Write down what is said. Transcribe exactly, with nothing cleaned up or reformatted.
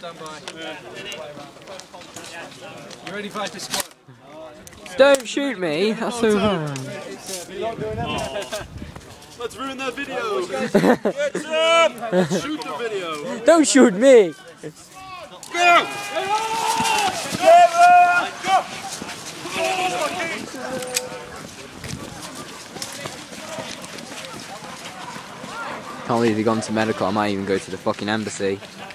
stand by. Yeah. You ready for the squad? Don't shoot me, that's so bad. Let's ruin that video! Get up! Let's shoot the video! Don't shoot me! Go! Go! Can't believe he gone to medical, I might even go to the fucking embassy.